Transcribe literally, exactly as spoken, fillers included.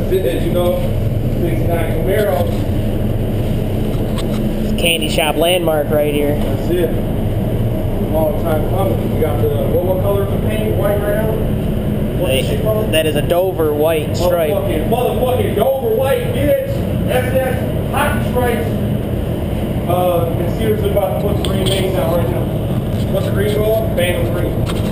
That's it, you know. sixty-nine Camaro. Candy shop landmark right here. That's it. Long time coming. You got the, what, what color is the paint? White right now? What's the shit called? That is a Dover white stripe. Motherfucking, motherfucking Dover white, bitch. S S hockey stripes. Uh, and seriously about to put the green base out right now. What's the green called? Phantom green.